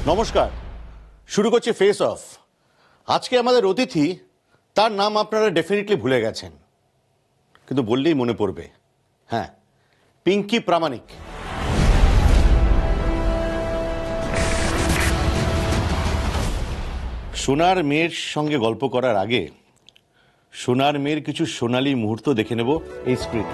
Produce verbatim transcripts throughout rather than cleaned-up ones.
নমস্কার, শুরু করছি ফেস অফ। আজকে আমাদের অতিথি, তার নাম আপনারা ডেফিনেটলি ভুলে গেছেন, কিন্তু বললেই মনে পড়বে। হ্যাঁ, পিঙ্কি প্রামাণিক। সোনার মেয়ের সঙ্গে গল্প করার আগে সোনার মেয়ের কিছু সোনালী মুহূর্ত দেখে নেব এই স্ক্রিন।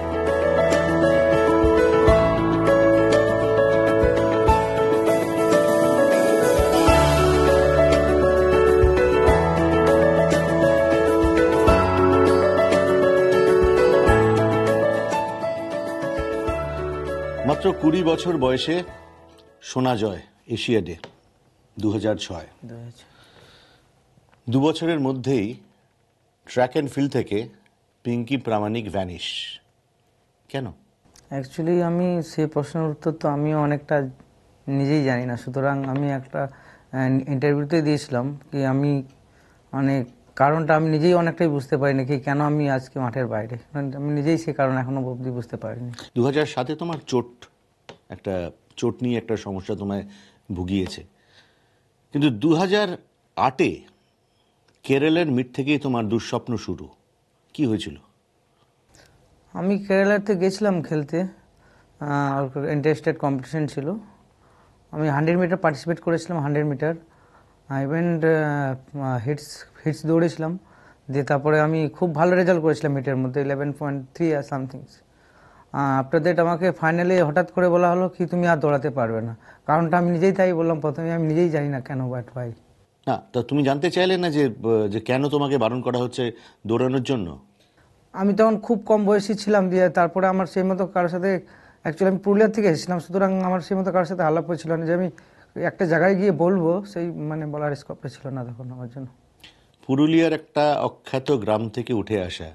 মাত্র কুড়ি বছর বয়সে সোনা জয় এশিয়াডে দু হাজার ছয়। দু বছরের মধ্যেই ট্র্যাক অ্যান্ড ফিল্ড থেকে পিঙ্কি প্রামাণিক ভ্যানিশ। কেন? অ্যাকচুয়ালি আমি সেই প্রশ্নের উত্তর তো আমিও অনেকটা নিজেই জানি না। সুতরাং আমি একটা ইন্টারভিউতে দিয়েছিলাম কি আমি মানে কারণটা আমি নিজেই অনেকটাই বুঝতে পারিনি কি কেন আমি আজকে মাঠের বাইরে। আমি নিজেই সেই কারণ এখনো অবধি বুঝতে পারিনি। দু হাজার সাতে তোমার চোট, একটা চোট নিয়ে একটা সমস্যা তোমায় ভুগিয়েছে, কিন্তু দু হাজার আটে কেরলের মিট থেকেই তোমার দুঃস্বপ্ন শুরু। কি হয়েছিল? আমি কেরালাতে গেছিলাম খেলতে, ইন্টারস্টেট কম্পিটিশন ছিল। আমি হান্ড্রেড মিটার পার্টিসিপেট করেছিলাম, hundred metre event heats heats দৌড়েছিলাম। দিয়ে তারপরে আমি খুব ভালো রেজাল্ট করেছিলাম মিটের মধ্যে, ইলেভেন পয়েন্ট থ্রি আর সামথিংস। আফটার দ্যাট আমাকে ফাইনালি হঠাৎ করে বলা হলো কি তুমি আর দৌড়াতে পারবে না। কারণটা আমি নিজেই তাই বললাম প্রথমে, আমি নিজেই জানি না কেন, বাট ভাই না, তা তুমি জানতে চাইলে না যে যে কেন তোমাকে বারণ করা হচ্ছে দৌড়ানোর জন্য? আমি তখন খুব কম বয়সী ছিলাম, দিয়ে তারপরে আমার সেই মতো কারোর সাথে, অ্যাকচুয়ালি আমি পুরুলিয়া থেকে এসেছিলাম, সুতরাং আমার সেই মতো কারোর সাথে আলাপ হয়েছিল না যে আমি একটা জায়গায় গিয়ে বলবো, সেই মানে বলার স্কোপটা ছিল না তখন আমার জন্য। পুরুলিয়ার একটা অখ্যাত গ্রাম থেকে উঠে আসা,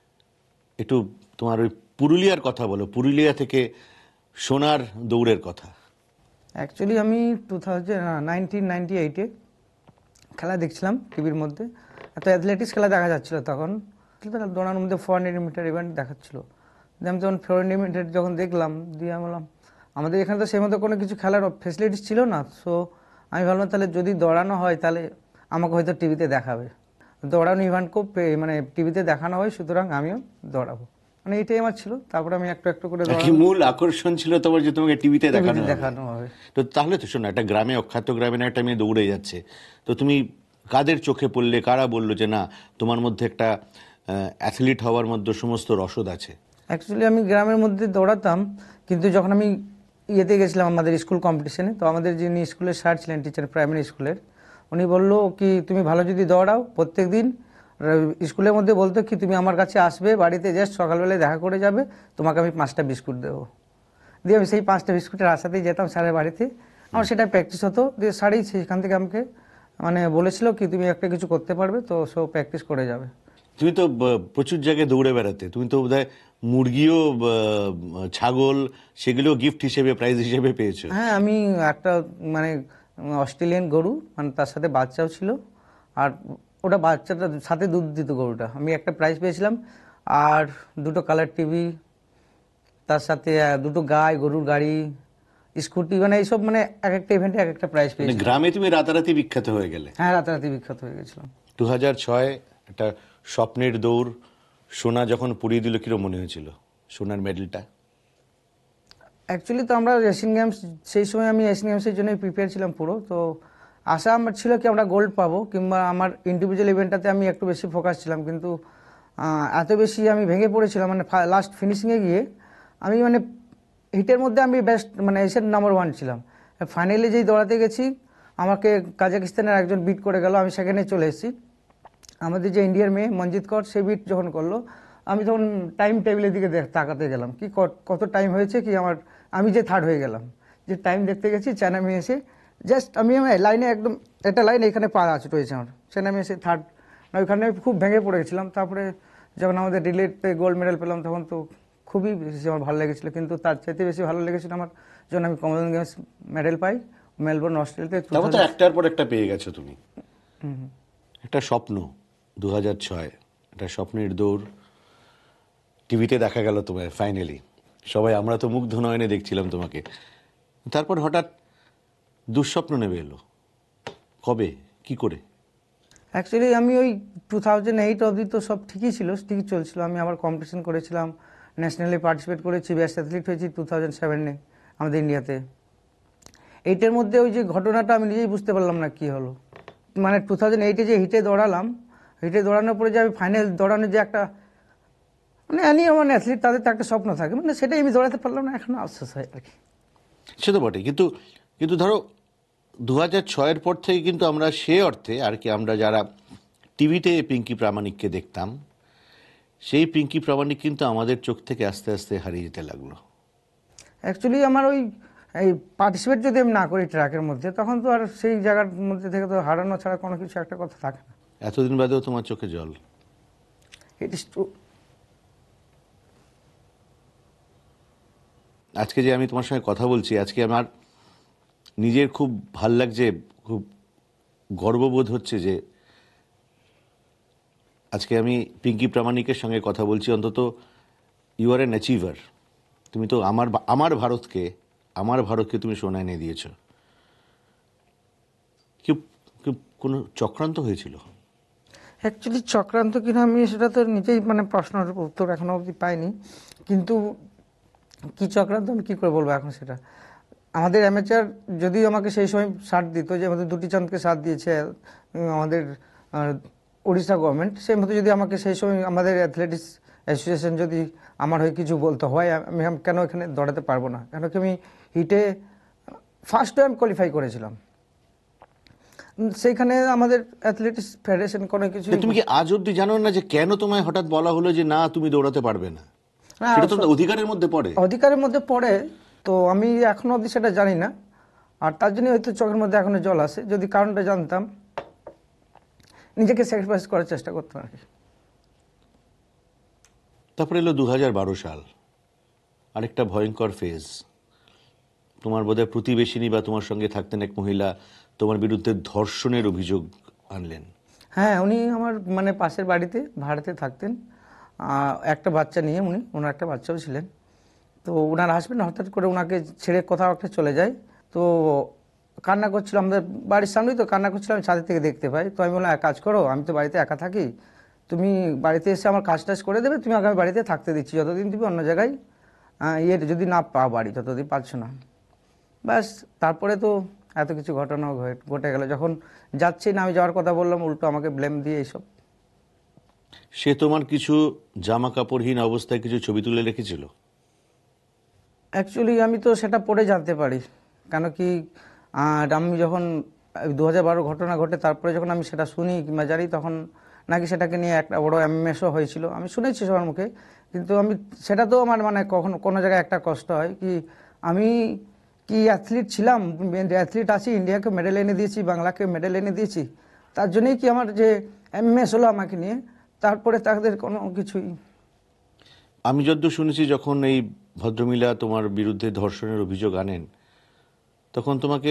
একটু তোমার ওই পুরুলিয়ার কথা বলো, পুরুলিয়া থেকে সোনার দৌড়ের কথা। অ্যাকচুয়ালি আমি টু থাউজেন্ড নাইনটিন নাইনটি এইটে খেলা দেখছিলাম টিভির মধ্যে। এত অ্যাথলেটিক্স খেলা দেখা যাচ্ছিলো তখন, দৌড়ানোর মধ্যে ফোর হান্ড্রেড মিটার ইভেন্ট দেখাচ্ছিলো। দিয়ে আমি তখন ফোর হান্ড্রেড মিটার যখন দেখলাম, দিয়ে আমি বললাম আমাদের এখানে তো সেই মতো কোনো কিছু খেলার ফেসিলিটিস ছিল না। সো আমি ভাবলাম তাহলে যদি দৌড়ানো হয় তাহলে আমাকে হয়তো টিভিতে দেখাবে, দৌড়ানো ইভেন্টকেও মানে টিভিতে দেখানো হয়, সুতরাং আমিও দৌড়াবো, মানে এটাই আমার ছিল। তারপরে আমি একটু একটু করে মূল আকর্ষণ ছিল তোমার যে তোমাকে টিভিতে দেখানো দেখানো হবে। তো তাহলে তো শোনো, একটা গ্রামে, অখ্যাত গ্রামে একটা মেয়ে দৌড়ে যাচ্ছে, তো তুমি কাদের চোখে পড়লে, কারা বললো যে না তোমার মধ্যে একটা অ্যাথলিট হওয়ার মধ্যে সমস্ত রসদ আছে? অ্যাকচুয়ালি আমি গ্রামের মধ্যে দৌড়াতাম, কিন্তু যখন আমি ইয়েতে গেছিলাম আমাদের স্কুল কম্পিটিশনে, তো আমাদের যিনি স্কুলের স্যার ছিলেন, টিচার প্রাইমারি স্কুলের, উনি বললো কি তুমি ভালো যদি দৌড়াও প্রত্যেক দিন স্কুলের মধ্যে বলতো কি তুমি আমার কাছে আসবে, বাড়িতে জাস্ট সকালবেলায় দেখা করে যাবে, তোমাকে আমি পাঁচটা বিস্কুট দেবো। দিয়ে আমি সেই পাঁচটা বিস্কুটের আশাতেই যেতাম স্যারের বাড়িতে, আমার সেটা প্র্যাকটিস হতো। দিয়ে স্যারই সেখান থেকে আমাকে মানে বলেছিল কি তুমি একটা কিছু করতে পারবে, তো সব প্র্যাকটিস করে যাবে। তুমি তো প্রচুর জায়গায় দৌড়ে বেড়াতে, তুমি তো বোধহয় মুরগিও, ছাগল, সেগুলো গিফট হিসেবে, প্রাইজ হিসেবে পেয়েছো। হ্যাঁ, আমি একটা মানে অস্ট্রেলিয়ান গরু, মানে তার সাথে বাচ্চাও ছিল, আর ওটা বাচ্চাটার সাথে দুধ দিত গরুটা, আমি একটা প্রাইজ পেয়েছিলাম। আর দুটো কালার টিভি, তার সাথে দুটো গাই, গরুর গাড়ি, স্কুটি, মানে এইসব, মানে এক একটা ইভেন্টে এক একটা প্রাইজ পেয়েছি। গ্রামে তুমি রাতারাতি বিখ্যাত হয়ে গেলে। হ্যাঁ, রাতারাতি বিখ্যাত হয়ে গেছিলাম। দু হাজার ছয় একটা স্বপ্নের দৌড়, সোনা যখন পুড়িয়ে দিল, কিরকম মনে হয়েছিল সোনার মেডেলটা? অ্যাকচুয়ালি তো আমরা এশিয়ান গেমস, সেই সময় আমি এশিয়ান গেমসের জন্যই প্রিপেয়ার ছিলাম পুরো। তো আশা আমার ছিল কি আমরা গোল্ড পাবো, কিংবা আমার ইন্ডিভিজুয়াল ইভেন্টটাতে আমি একটু বেশি ফোকাস ছিলাম, কিন্তু এত বেশি আমি ভেঙে পড়েছিলাম, মানে লাস্ট ফিনিশিংয়ে গিয়ে আমি মানে হিটের মধ্যে আমি বেস্ট, মানে এশিয়ান নাম্বার ওয়ান ছিলাম। ফাইনালি যেই দৌড়াতে গেছি, আমাকে কাজাকিস্তানের একজন বিট করে গেল, আমি সেখানে চলে এসেছি। আমাদের যে ইন্ডিয়ার মেয়ে মঞ্জিত কর, সে বিট যখন করলো, আমি তখন টাইম টেবিলের দিকে তাকাতে গেলাম কি কত টাইম হয়েছে, কি আমার আমি যে থার্ড হয়ে গেলাম, যে টাইম দেখতে গেছি, চেনামি এসে জাস্ট আমি লাইনে একদম একটা লাইন এখানে পা আছে রয়েছে আমার, চেনামি এসে থার্ড, ওইখানে খুব ভেঙে পড়ে গেছিলাম। তারপরে যখন আমাদের রিলেতে গোল্ড মেডেল পেলাম, তখন তো খুবই বেশি আমার ভালো লেগেছিলো, কিন্তু তার চাইতে বেশি ভালো লেগেছিল আমার যখন আমি কমনওয়েলথ গেমস মেডেল পাই মেলবোর্ন, অস্ট্রেলিয়াতে। একটার পর একটা পেয়ে গেছো তুমি। একটা স্বপ্ন, দু হাজার ছয় একটা স্বপ্নের দৌড়, টিভিতে দেখা গেল তোমায় ফাইনালি, সবাই আমরা তো মুগ্ধ নয়নে দেখছিলাম তোমাকে। তারপর হঠাৎ দুঃস্বপ্ন নেমে এলো, কবে, কি করে? অ্যাকচুয়ালি আমি ওই টু থাউজেন্ড এইট অবধি তো সব ঠিকই ছিল, ঠিকই চলছিল। আমি আবার কম্পিটিশন করেছিলাম, ন্যাশনালি পার্টিসিপেট করেছি, বেস্ট অ্যাথলিট হয়েছি টু থাউজেন্ড সেভেনে আমাদের ইন্ডিয়াতে। এইটের মধ্যে ওই যে ঘটনাটা আমি নিজেই বুঝতে পারলাম না কি হলো। মানে টু থাউজেন্ড এইটে যে হিটে দৌড়ালাম, হিটে দৌড়ানোর পরে যে আমি ফাইনাল দৌড়ানোর যে একটা মানে অ্যানি আমার অ্যাথলিট, তাদের তো একটা স্বপ্ন থাকে, মানে সেটাই আমি দৌড়াতে পারলাম না, এখনো আফসোস হয় আর কি। সে তো বটে, কিন্তু কিন্তু ধরো দু হাজার ছয়ের পর থেকে কিন্তু আমরা সে অর্থে আর কি, আমরা যারা টিভিতে পিঙ্কি প্রামাণিককে দেখতাম, সেই পিঙ্কি প্রামাণিক কিন্তু আমাদের চোখ থেকে আস্তে আস্তে হারিয়ে যেতে লাগলো। অ্যাকচুয়ালি আমার ওই এই পার্টিসিপেট যদি আমি না করি ট্র্যাকের মধ্যে, তখন তো আর সেই জায়গার মধ্যে থেকে তো হারানো ছাড়া কোনো কিছু একটা কথা থাকে না। এতদিন বাদেও তোমার চোখে জল। It is true. আজকে যে আমি তোমার সঙ্গে কথা বলছি, আজকে আমার নিজের খুব ভাল লাগছে, খুব গর্ববোধ হচ্ছে যে আজকে আমি পিঙ্কি প্রামাণিকের সঙ্গে কথা বলছি। অন্তত ইউ আর অ্যান অ্যাচিভার। তুমি তো আমার আমার ভারতকে আমার ভারতকে তুমি সোনা এনে দিয়েছ। কি কি কোনো চক্রান্ত হয়েছিল? অ্যাকচুয়ালি চক্রান্ত কিনা আমি সেটা তো নিজেই মানে প্রশ্নের উত্তর এখনো অবধি পাইনি, কিন্তু কি চক্রান্ত আমি কী করে বলবো এখন সেটা। আমাদের অ্যামেচার যদিও আমাকে সেই সময় সাথ দিত, যে আমাদের দুটি চাঁদকে সাথ দিয়েছে উম, আমাদের আহ, উড়িষ্যা গভর্নমেন্ট, সেই মতো যদি আমাকে সেই সময় আমাদের অ্যাথলেটিক্স অ্যাসোসিয়েশন যদি আমার হয়ে কিছু বলতে হয়, আমি আম- কেন এখানে দৌড়াতে পারবো না? কেন কি আমি হিটে ফার্স্ট টাইম কোয়ালিফাই করেছিলাম। উম, সেইখানে আমাদের অ্যাথলেটিক্স ফেডারেশন কোনো কিছু তা তুমি কি আজ অব্দি জানো না যে কেন তোমায় হঠাৎ বলা হলো যে না তুমি দৌড়াতে পারবে না? সেটা তো অধিকারের মধ্যে পড়ে। অধিকারের মধ্যে পড়ে, তো আমি এখনো অবধি সেটা জানি না, আর তার জন্য হয়তো চোখের মধ্যে এখনো জল আসে। যদি কারণটা জানতাম, নিজেকে স্যাক্রিফাইস করার চেষ্টা করতাম আর কি। তারপরে এলো দু হাজার বারো সাল, আরেকটা ভয়ঙ্কর ফেজ। তোমার বোধহয় প্রতিবেশিনী বা তোমার সঙ্গে থাকতেন এক মহিলা তোমার বিরুদ্ধে ধর্ষণের অভিযোগ আনলেন। হ্যাঁ, উনি আমার মানে পাশের বাড়িতে ভাড়াতে থাকতেন, আহ, একটা বাচ্চা নিয়ে। উনি ওনার একটা বাচ্চাও ছিলেন। তো ওনার হাজব্যান্ড হঠাৎ করে ওনাকে ছেড়ে কোথাও একটা চলে যায়। তো কান্না করছিল, আমাদের বাড়ির সামনেই তো কান্না করছিল, আমি ছাদের থেকে দেখতে পাই। তো আমি বললাম, এক কাজ করো, আমি তো বাড়িতে একা থাকি, তুমি বাড়িতে এসে আমার কাজ টাজ করে দেবে, তুমি আগামী বাড়িতে থাকতে দিচ্ছি, যতদিন তুমি অন্য জায়গায় আহ, ইয়ে যদি না পাও বাড়ি, ততদিন পাচ্ছ না। ব্যাস, তারপরে তো এত কিছু ঘটনা ঘটে ঘটে গেল। যখন যাচ্ছি না, আমি যাওয়ার কথা বললাম, উল্টো আমাকে ব্লেম দিয়ে এইসব। সে তোমার কিছু জামা কাপড়হীন অবস্থায় কিছু ছবি তুলে রেখেছিল। অ্যাকচুয়ালি আমি তো সেটা পড়ে জানতে পারি, কেন কি আর আমি যখন দু হাজার বারো ঘটনা ঘটে তারপরে যখন আমি সেটা শুনি কিংবা জানি, তখন নাকি সেটাকে নিয়ে একটা বড় এমএসও হয়েছিল, আমি শুনেছি সবার মুখে। কিন্তু আমি সেটা তো আমার মানে কখনো কোনো জায়গায় একটা কষ্ট হয় কি, আমি কি অ্যাথলিট ছিলাম, অ্যাথলিট আছি, ইন্ডিয়াকে মেডেল এনে দিয়েছি, বাংলাকে মেডেল এনে দিয়েছি, তার জন্যই কি আমার যে এমএস হলো আমাকে নিয়ে, তারপরে তাদের কোনো কিছুই। আমি যদ্দূর শুনেছি, যখন এই ভদ্রমহিলা তোমার বিরুদ্ধে ধর্ষণের অভিযোগ আনেন, তখন তোমাকে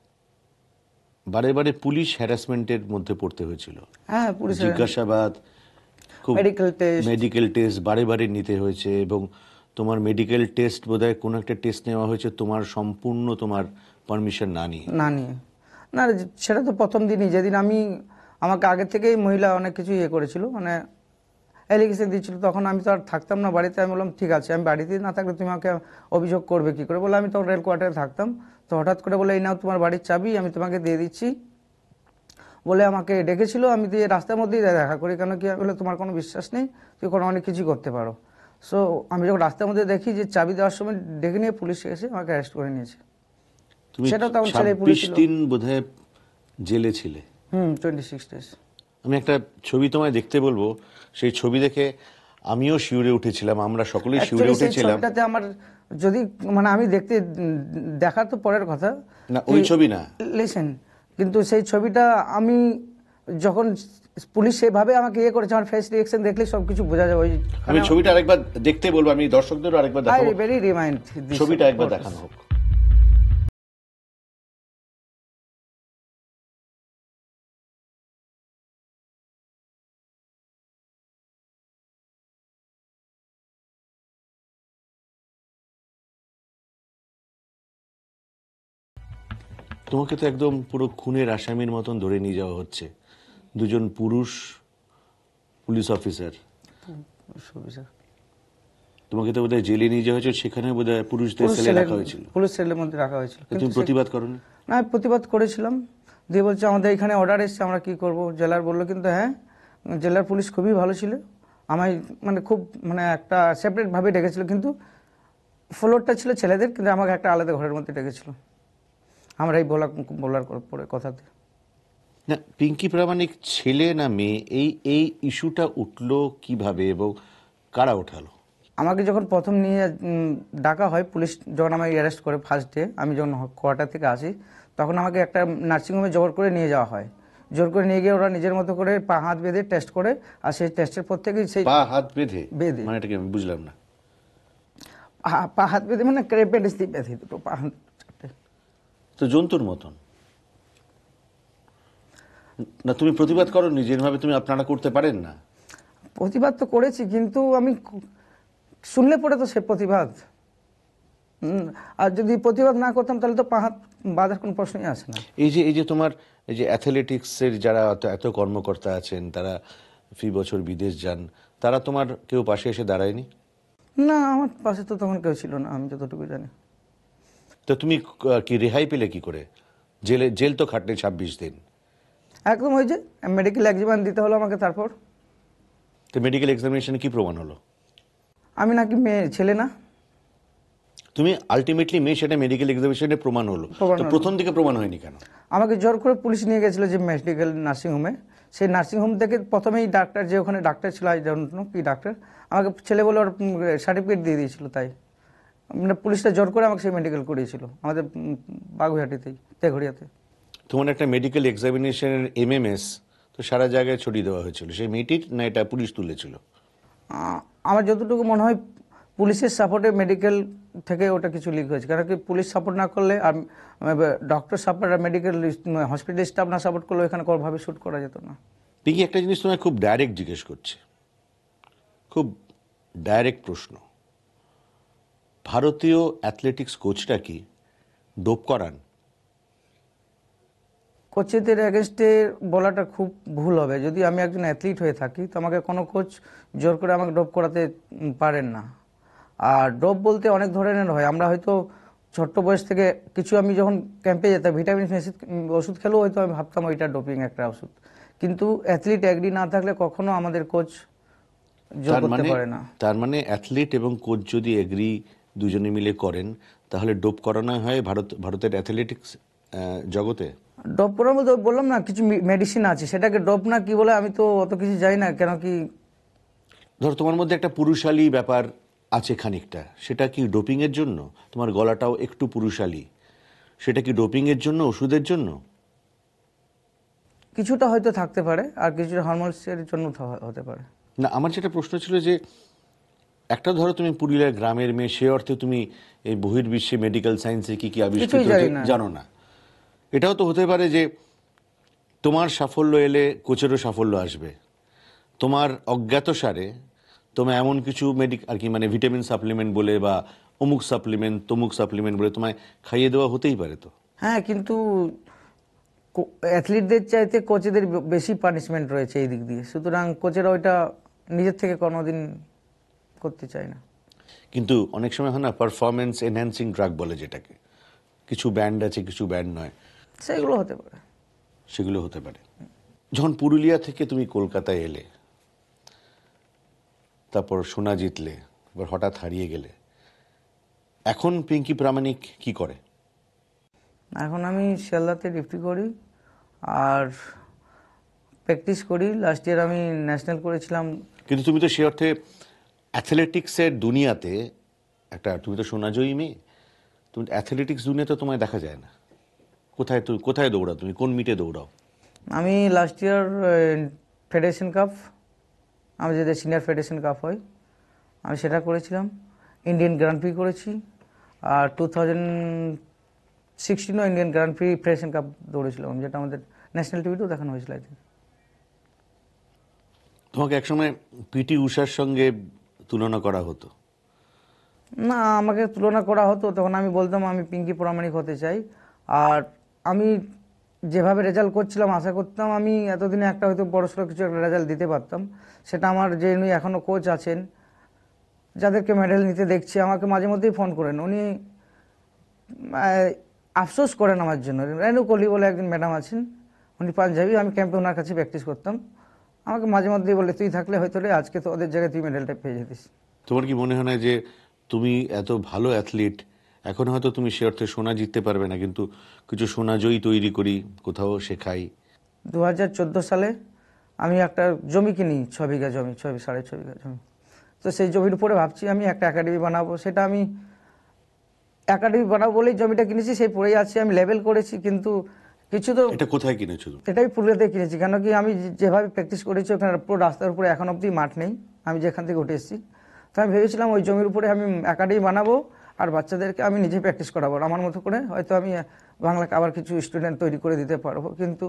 বারে বারে পুলিশ হ্যারাসমেন্টের মধ্যে পড়তে হয়েছিল। হ্যাঁ, পুলিশের জিজ্ঞাসাবাদ, খুব মেডিকেল টেস্ট। মেডিকেল টেস্ট বারে বারে নিতে হয়েছে, এবং তোমার মেডিকেল টেস্ট বোধহয় কোনো একটা টেস্ট নেওয়া হয়েছে তোমার সম্পূর্ণ তোমার পারমিশন না নিয়ে। না নিয়ে না, সেটা তো প্রথম দিনই, যেদিন আমি আমাকে আগে থেকেই মহিলা অনেক কিছু ইয়ে করেছিল, মানে অ্যালিগেশন দিচ্ছিল, তখন আমি তো আর থাকতাম না বাড়িতে। আমি বললাম, ঠিক আছে, আমি বাড়িতে না থাকলে তুমি আমাকে অভিযোগ করবে কি করে? বলে আমি তখন রেল কোয়ার্টারে থাকতাম। তো হঠাৎ করে বলে, এই নাও তোমার বাড়ির চাবি, আমি তোমাকে দিয়ে দিচ্ছি, বলে আমাকে ডেকেছিল। আমি দিয়ে রাস্তার মধ্যেই দেখা করি, কেন কি বলে তোমার কোনো বিশ্বাস নেই, তুমি কোনো অনেক কিছু করতে পারো। সো আমি যখন রাস্তার মধ্যে দেখি যে চাবি দেওয়ার সময় ডেকে নিয়ে পুলিশ এসে আমাকে অ্যারেস্ট করে নিয়েছে। তুমি সেটাও তখন ছেলে পুলিশ ছাব্বিশ ছিল। দিন বোধহয় জেলে ছিলে। Hmm, twenty six days. আমি একটা ছবি তোমায় দেখতে বলবো, সেই ছবি দেখে আমিও শিউরে উঠেছিলাম, আমরা সকলেই শিউরে অ্যাকচুয়ালি সেই উঠেছিলাম। ছবিটাতে আমার যদি মানে আমি দেখতে উম, দেখা তো পরের কথা, না, ওই ছবি না। লিসেন, কিন্তু সেই ছবিটা আমি যখন পুলিশ সেভাবে আমাকে ইয়ে করেছে, আমার ফেস রিয়েকশন দেখলে সব কিছু বোঝা যাবে। ওই আমি ছবিটা আরেকবার দেখতে বলবো, আমি দর্শকদেরও আরেকবার আই দেখাবো, ভেরি রিমাইন্ড ছবিটা একবার দেখানো হোক। তোমাকে তো একদম পুরো খুনের আসামির মতন ধরে নিয়ে যাওয়া হচ্ছে, দুজন পুরুষ পুলিশ অফিসার। অফিসার তোমাকে তো বোধহয় জেলে নিয়ে যাওয়া হয়েছিল, সেখানে বোধহয় পুরুষদের পুলিশ সেলে সেলের রাখা হয়েছিল। পুলিশ সেলের মধ্যে রাখা হয়েছিল। তা কিন্তু তুমি সে- প্রতিবাদ করোনি? না, আমি প্রতিবাদ করেছিলাম, দিয়ে বলছে আমাদের এখানে অর্ডার এসছে, আমরা কি করব। জেলার বললো, কিন্তু হ্যাঁ, জেলার পুলিশ খুবই ভালো ছিল, আমায় মানে খুব মানে একটা সেপারেট ভাবে ডেকেছিল, কিন্তু ফ্লোরটা ছিল ছেলেদের, কিন্তু আমাকে একটা আলাদা ঘরের মধ্যে ডেকেছিল আমরা এই বলা বলার পরে কথাতে। না, পিঙ্কি প্রামাণিক ছেলে না মেয়ে, এই এই ইস্যুটা উঠলো কিভাবে এবং কারা ওঠালো? আমাকে যখন প্রথম নিয়ে উম, ডাকা হয়, পুলিশ যখন আমাকে অ্যারেস্ট করে ফার্স্ট ডে, আমি যখন কোয়ার্টার থেকে আসি, তখন আমাকে একটা নার্সিংহোমে জোর করে নিয়ে যাওয়া হয়। জোর করে নিয়ে গিয়ে ওরা নিজের মতো করে পা হাত বেঁধে টেস্ট করে, আর সেই টেস্টের পর থেকেই সেই পা হাত বেঁধে? বেঁধে। মানে এটাকে আমি বুঝলাম না। হা- পা হাত বেঁধে মানে ক্রেপেন্ডিস দিয়ে বেঁধে দুটো পা হাত চারটে। তো জন্তুর মতন। না, তুমি প্রতিবাদ করো নিজের ভাবে, তুমি আপনারা করতে পারেন না? প্রতিবাদ তো করেছি, কিন্তু আমি ক- শুনলে পরে তো সে প্রতিবাদ, হুম, আর যদি প্রতিবাদ না করতাম তাহলে তো পা হাত বাঁধার কোনো প্রশ্নই আসে না। এই যে এই যে তোমার এই যে অ্যাথলেটিক্সের যারা এত এত কর্মকর্তা আছেন, তারা ফি বছর বিদেশ যান, তারা তোমার কেউ পাশে এসে দাঁড়ায়নি? না, আমার পাশে তো তখন কেউ ছিল না, আমি যতটুকু জানি। তো তুমি আহ, কি রেহাই পেলে কি করে? জেলে জেল তো খাটলে ছাব্বিশ দিন। একদম ওই যে মেডিকেল এক্সাম দিতে হলো আমাকে, তারপর তো মেডিকেল এক্সামিনেশনে কি প্রমাণ হলো? আমি নাকি মেয়ে ছেলে না। তুমি আলটিমেটলি মেয়ে, সেটা মেডিকেল এক্সামিনেশনে প্রমাণ হলো। প্রমাণ তো হলো। প্রথম দিকে প্রমাণ হয়নি কেন? আমাকে জোর করে পুলিশ নিয়ে গেছিল যে মেডিকেল নার্সিংহোমে, সেই নার্সিংহোম থেকে প্রথমেই ডাক্তার, যে ওখানে ডাক্তার ছিল, আই ডোন্ট নো কি ডাক্তার, আমাকে ছেলে বলে ওর সার্টিফিকেট দিয়ে দিয়েছিল। তাই মানে পুলিশটা জোর করে আমাকে সেই মেডিকেল করিয়েছিল আমাদের উম, বাগুইহাটিতেই, তেঘড়িয়াতে। তোমার একটা মেডিকেল এক্সামিনেশনের এমএমএস তো সারা জায়গায় ছড়িয়ে দেওয়া হয়েছিল, সেই মেয়েটির না এটা পুলিশ তুলেছিল? আহ, আমার যতটুকু মনে হয় পুলিশের সাপোর্টে মেডিকেল থেকে ওটা কিছু লিক হয়েছে, কারণ কি পুলিশ সাপোর্ট না করলে আর ডক্টর সাপোর্ট আর মেডিকেল হসপিটাল স্টাফ না সাপোর্ট করলে এখানে কোনোভাবে শ্যুট করা যেত না। পিঙ্কি, একটা জিনিস তোমায় খুব ডাইরেক্ট জিজ্ঞেস করছে, খুব ডাইরেক্ট প্রশ্ন। ভারতীয় অ্যাথলেটিক্স কোচটা কি ডোপ করান? কোচেদের এগেনস্টে বলাটা খুব ভুল হবে। যদি আমি একজন অ্যাথলিট হয়ে থাকি, তো আমাকে কোনো কোচ জোর করে আমাকে ডোপ করাতে উম, পারেন না। আর ডোপ বলতে অনেক ধরনের হয়, আমরা হয়তো ছোট্ট বয়স থেকে কিছু, আমি যখন ক্যাম্পে যেতাম ভিটামিন ওষুধ খেলেও হয়তো আমি ভাবতাম ওইটা ডোপিং একটা ওষুধ, কিন্তু অ্যাথলিট এগ্রি না থাকলে কখনো আমাদের কোচ জোর তার করতে মানে পারে না। তার মানে অ্যাথলিট এবং কোচ যদি এগ্রি দুজনে মিলে করেন, তাহলে ডোপ করানো হয় ভারত ভারতের অ্যাথলেটিক্স জগতে? ডোপ করার মধ্যে বললাম না, কিছু মেডিসিন আছে, সেটাকে ডোপ না কি বলে আমি তো অত কিছু জানি না। কেন কি ধর তোমার মধ্যে একটা পুরুষালী ব্যাপার আছে খানিকটা, সেটা কি ডোপিং এর জন্য? তোমার গলাটাও একটু পুরুষালী, সেটা কি ডোপিং এর জন্য, ওষুধের জন্য? কিছুটা হয়তো থাকতে পারে, আর কিছুটা হরমোনসের জন্য থা- হতে পারে। না, আমার যেটা প্রশ্ন ছিল যে, একটা ধরো তুমি পুরুলিয়ার গ্রামের মেয়ে, সে অর্থে তুমি এই বহির্বিশ্বে মেডিকেল সায়েন্সে কি কি আবিষ্কৃত কিছুই জানি হয়েছে না। জানো না। এটাও তো হতে পারে যে তোমার সাফল্য এলে কোচেরও সাফল্য আসবে, তোমার অজ্ঞাতসারে তোমার এমন কিছু মেডিক আর কি মানে ভিটামিন সাপ্লিমেন্ট বলে বা অমুক সাপ্লিমেন্ট তমুক সাপ্লিমেন্ট বলে তোমায় খাইয়ে দেওয়া হতেই পারে। তো হ্যাঁ, কিন্তু অ্যাথলিটদের চাইতে কোচেদের বে- বেশি পানিশমেন্ট রয়েছে এই দিক দিয়ে, সুতরাং কোচেরা ওইটা নিজের থেকে কোনোদিন করতে চায় না। কিন্তু অনেক সময় হয় না, পারফরমেন্স এনহ্যান্সিং ড্রাগ বলে যেটাকে, কিছু ব্যান্ড আছে কিছু ব্যান্ড নয়, সেগুলো হতে পারে। সেগুলো হতে পারে। যখন পুরুলিয়া থেকে তুমি কলকাতায় এলে, তারপর সোনা জিতলে, এবার হঠাৎ হারিয়ে গেলে, এখন পিঙ্কি প্রামাণিক কি করে? এখন আমি শিয়ালদাতে ডিউটি করি আর প্র্যাকটিস করি। লাস্ট ইয়ার আমি ন্যাশনাল করেছিলাম। কিন্তু তুমি তো সে অর্থে অ্যাথলেটিক্সের দুনিয়াতে একটা, তুমি তো সোনাজয়ী মেয়ে, তুমি অ্যাথলেটিক্স দুনিয়াতে তোমায় দেখা যায় না। কোথায় তুমি কোথায় দৌড়াও, তুমি কোন মিটে দৌড়াও? আমি লাস্ট ইয়ার ফেডারেশন কাপ, আমাদের যেটা সিনিয়র ফেডারেশন কাপ হয়, আমি সেটা করেছিলাম। ইন্ডিয়ান গ্র্যান্ড প্রি করেছি, আর টু থাউজেন্ড সিক্সটিনও Indian Grand Prix Federation Cup দৌড়েছিলাম, যেটা আমাদের ন্যাশনাল টিভিতেও দেখানো হয়েছিল আই থিঙ্ক। তোমাকে একসময় পিটি ঊষার সঙ্গে তুলনা করা হতো। না, আমাকে তুলনা করা হতো, তখন আমি বলতাম আমি পিঙ্কি প্রামাণিক হতে চাই। আর আমি যেভাবে রেজাল্ট করছিলাম আশা করতাম আমি এতদিনে একটা হয়তো বড়সড় কিছু একটা রেজাল্ট দিতে পারতাম। সেটা আমার যে উনি এখনও কোচ আছেন, যাদেরকে মেডেল নিতে দেখছি, আমাকে মাঝে মধ্যেই ফোন করেন। উনি আহ, আফসোস করেন আমার জন্য। রেনু কোহলি বলে একজন ম্যাডাম আছেন, উনি পাঞ্জাবি, আমি ক্যাম্পে ওনার কাছে প্র্যাকটিস করতাম। আমাকে মাঝে মধ্যেই বলে, তুই থাকলে হয়তো রে আজকে তো ওদের জায়গায় তুই মেডেলটা পেয়ে যেতিস। তোমার কি মনে হয় না যে তুমি এত ভালো অ্যাথলিট, এখন হয়তো তুমি সে অর্থে সোনা জিততে পারবে না, কিন্তু কিছু সোনা জয়ী তৈরি করি, কোথাও শেখাই? দু হাজার চোদ্দো সালে আমি একটা জমি কিনি, ছ বিঘা জমি, ছ সাড়ে ছ বিঘা জমি। তো সেই জমির উপরে ভাবছি আমি একটা একাডেমি বানাবো। সেটা আমি একাডেমি বানাবো বলেই জমিটা কিনেছি, সেই পড়েই আছে। আমি লেভেল করেছি, কিন্তু কিছু তো এটা কোথায় কিনেছো তুমি? এটাই পুরুলিয়াতে কিনেছি। কেন কি আমি যে- যেভাবে প্র্যাকটিস করেছি ওখানে পুরো রাস্তার উপরে এখন অবধি মাঠ নেই, আমি যেখান থেকে উঠে এসেছি। তো আমি ভেবেছিলাম ওই জমির উপরে আমি একাডেমি বানাবো আর বাচ্চাদেরকে আমি নিজে প্র্যাকটিস করাবো। আর আমার মতো করে হয়তো আমি বাংলাকে আবার কিছু স্টুডেন্ট তৈরি করে দিতে পারবো। কিন্তু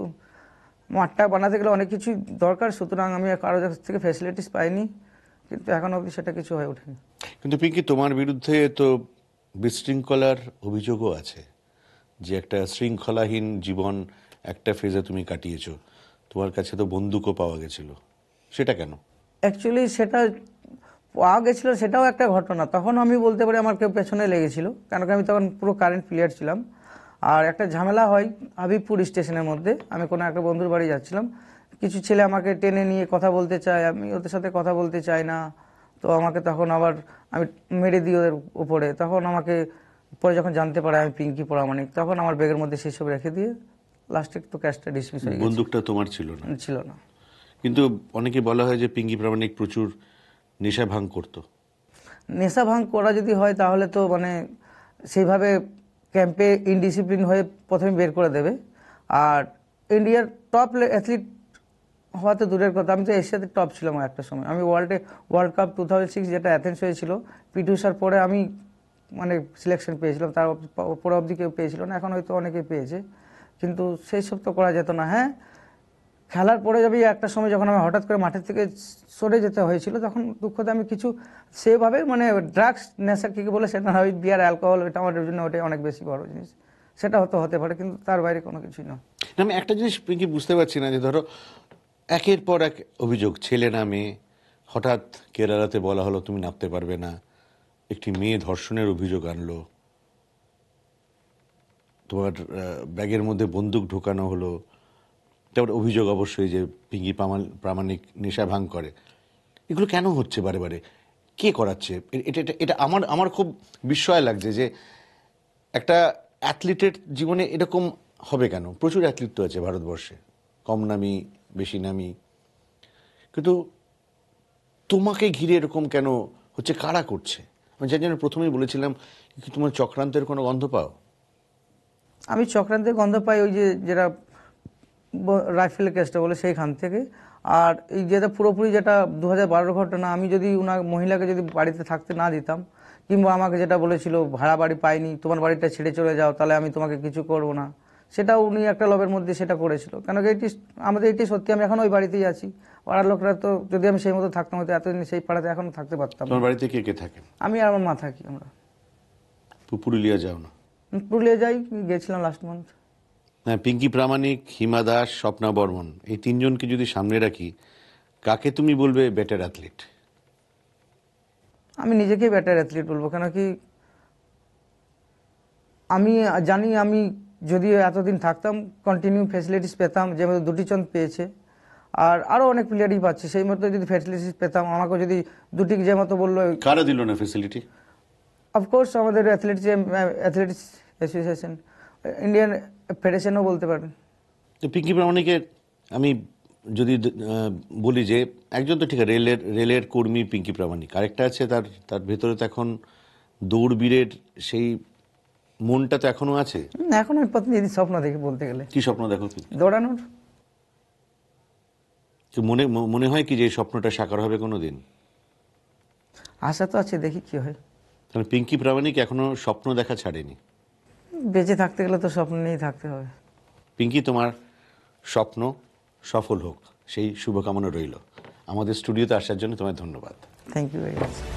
মাঠটা বানাতে গেলে অনেক কিছুই দরকার, সুতরাং আমি কারোর কাছ থেকে ফ্যাসিলিটিস পাইনি, কিন্তু এখন অবধি সেটা কিছু হয়ে ওঠেনি। কিন্তু পিঙ্কি, তোমার বিরুদ্ধে তো বিশৃঙ্খলার অভিযোগও আছে, যে একটা শৃঙ্খলাহীন জীবন একটা ফেজে তুমি কাটিয়েছো। তোমার কাছে তো বন্দুকও পাওয়া গেছিল, সেটা কেন? অ্যাকচুয়ালি সেটা পাওয়া গেছিলো, সেটাও একটা ঘটনা। তখন আমি বলতে পারি আমার কেউ পেছনে লেগেছিল, কেন কি আমি তখন পুরো কারেন্ট প্লেয়ার ছিলাম। আর একটা ঝামেলা হয় হাবিবপুর স্টেশনের মধ্যে, আমি কোনো একটা বন্ধুর বাড়ি যাচ্ছিলাম, কিছু ছেলে আমাকে টেনে নিয়ে কথা বলতে চায়, আমি ওদের সাথে কথা বলতে চাই না। তো আমাকে তখন আবার আমি মেরে দিই ওদের উপরে। তখন আমাকে পরে যখন জানতে পারে আমি পিঙ্কি প্রামাণিক, তখন আমার ব্যাগের মধ্যে সেসব রেখে দিয়ে লাস্টে তো ক্যাশটা ডিসমিস হয়ে গেছে। বন্দুকটা তোমার ছিল না? ছিল না। কিন্তু অনেকে বলা হয় যে পিঙ্কি প্রামাণিক প্রচুর নেশা ভাঙ করতো। নেশা ভাঙ করা যদি হয় তাহলে তো মানে সেইভাবে ক্যাম্পে ইনডিসিপ্লিন হয়ে প্রথমে বের করে দেবে। আর ইন্ডিয়ার টপ অ্যাথলিট হওয়া তো দূরের কথা, আমি তো এশিয়াতে টপ ছিলাম একটা সময়। আমি ওয়ার্ল্ডে World Cup two thousand six যেটা অ্যাথেন্স হয়েছিল, পিটি উষার পরে আমি মানে সিলেকশন পেয়েছিলাম, তার পরে অবধি কেউ পেয়েছিল না। এখন হয়তো অনেকে পেয়েছে, কিন্তু সেই সব তো করা যেত না। হ্যাঁ, খেলার পরে যাবি একটা সময় যখন আমি হঠাৎ করে মাঠের থেকে সরে যেতে হয়েছিল, তখন দুঃখতে আমি কিছু সেভাবে মানে ড্রাগস নেশা কী বলে সেটা ওই বিয়ার অ্যালকোহল, ওইটা আমার জন্য ওটাই অনেক বেশি বড় জিনিস। সেটা হতে হতে পারে, কিন্তু তার বাইরে কোনো কিছুই না। না, আমি একটা জিনিস পিঙ্কি বুঝতে পারছি না, যে ধরো একের পর এক অভিযোগ, ছেলে না মেয়ে, হঠাৎ কেরালাতে বলা হলো তুমি নামতে পারবে না, একটি মেয়ে ধর্ষণের অভিযোগ আনলো, তোমার আহ, ব্যাগের মধ্যে বন্দুক ঢোকানো হলো, তারপর অভিযোগ অবশ্যই যে পিঙ্কি প্রামাণ- প্রামাণিক নেশা ভাঙ করে। এগুলো কেন হচ্ছে বারে বারে? কে করাচ্ছে এ- এটা? এটা এটা আমার আমার খুব বিস্ময় লাগছে যে একটা অ্যাথলিটের জীবনে এরকম হবে কেন? প্রচুর অ্যাথলিট তো আছে ভারতবর্ষে, কম নামি বেশি নামি, কিন্তু তোমাকে ঘিরে এরকম কেন হচ্ছে? কারা করছে? আমি যার জন্য প্রথমেই বলেছিলাম, কি তোমার চক্রান্তের কোনো গন্ধ পাও? আমি চক্রান্তের গন্ধ পাই ওই যে যেটা রাইফেলের কেসটা বলে সেইখান থেকে। আর এই যেটা পুরোপুরি যেটা দু হাজার বারোর ঘটনা, আমি যদি ওনার মহিলাকে যদি বাড়িতে থাকতে না দিতাম, কিংবা আমাকে যেটা বলেছিল ভাড়া বাড়ি পাইনি, তোমার বাড়িটা ছেড়ে চলে যাও, তাহলে আমি তোমাকে কিছু করবো না, সেটাও উনি একটা লবের মধ্যে সেটা করেছিল। কেন কি এটি আমাদের এটি সত্যি, আমি এখন ওই বাড়িতেই আছি। পাড়ার লোকরা তো যদি আমি সেই মতো থাকতাম হয়তো এতদিন সেই পাড়াতে এখন থাকতে পারতাম না। তোমার বাড়িতে কে কে থাকেন? আমি আর আমার মা থাকি। আমরা পুরুলিয়া যাও না? পুরুলিয়া যাই, গেছিলাম লাস্ট মান্থ। হ্যাঁ, পিঙ্কি প্রামাণিক, হিমা দাস, স্বপ্না বর্মন, এই তিনজনকে যদি সামনে রাখি, কাকে তুমি বলবে বেটার অ্যাথলিট? আমি নিজেকেই বেটার অ্যাথলিট বলবো। কেন কি আমি জানি আমি যদি এতদিন থাকতাম কন্টিনিউ ফ্যাসিলিটিস পেতাম, যেমন দুটি চাঁদ পেয়েছে, আর আরও অনেক প্লেয়ারই পাচ্ছে, সেই মতো যদি ফ্যাসিলিটিস পেতাম, আমাকে যদি দুটি যে মতো বললো। কারা দিল না ফ্যাসিলিটি? অফকোর্স আমাদের অ্যাথলেটিক্স অ্যাথলেটিক্স অ্যাসোসিয়েশন, ইন্ডিয়ান ফেডারেশনও বলতে পারেন। তো পিঙ্কি প্রামাণিকের আমি যদি আহ, বলি যে একজন তো ঠিক আছে, রেলের রেলের কর্মী পিঙ্কি প্রামাণিক, আরেকটা আছে তার তার ভেতরে তো এখন দৌড়বীরের সেই মনটা তো এখনো আছে। হুম, এখন আমি প্রতিনিধি স্বপ্ন দেখি বলতে গেলে, কি স্বপ্ন দেখো? দৌড়ানোর। তো মনে মনে হয় কি যে এই স্বপ্নটা সাকার হবে কোনো দিন? আশা তো আছে, দেখি কি হয়। কারণ পিঙ্কি প্রামাণিক এখনো স্বপ্ন দেখা ছাড়েনি। বেঁচে থাকতে গেলে তো স্বপ্ন নিয়েই থাকতে হবে। পিঙ্কি, তোমার স্বপ্ন সফল হোক, সেই শুভকামনা রইল। আমাদের স্টুডিওতে আসার জন্য তোমায় ধন্যবাদ। Thank you very much.